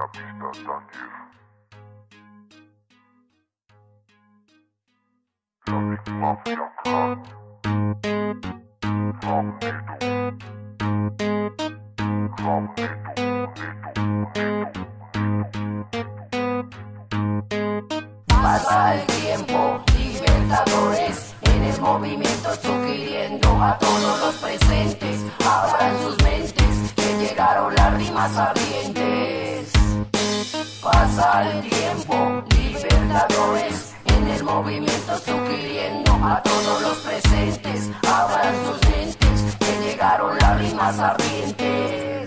la pista, Tangier. La Big Mafia Clan. Pasa el tiempo, libertadores, en el movimiento sugiriendo a todos los presentes. Abran sus mentes, que llegaron las rimas ardientes. Pasa el tiempo, libertadores, en el movimiento sugiriendo a todos los presentes. Abran sus mentes, que llegaron las rimas ardientes.